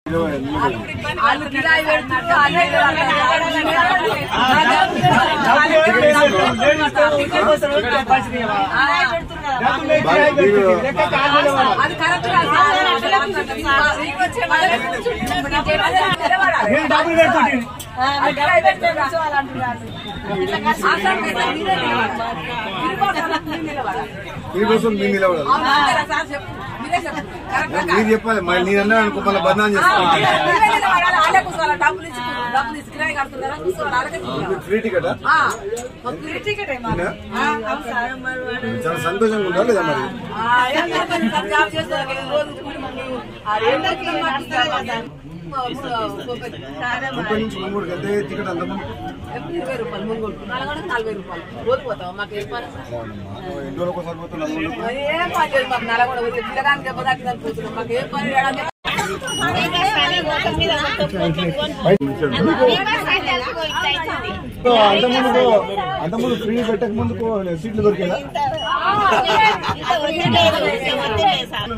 మీరు చెప్పాలి మళ్ళీ నేనన్నా అనుకో మళ్ళీ బదనాం చేస్తాను. ఫ్రీ టికెట్ చాలా సంతోషంగా ఉండాలి లేదా మరి ముప్పై నుంచి 3 ఎంత టికెట్ అంత 20 రూపాయలు ముందు 40 రూపాయలు ఓడిపోతావు మాకు ఎన్ని రోజులు ఒకసారి పోతున్నాం ఏం పని లేదు మాకు నలగొండ పిల్లగానికి పోతాకి పోతున్నాం మాకు ఏం పని అంతకుముందు ఫ్రీ పెట్టక ముందుకు సీట్లు దొరికేదా?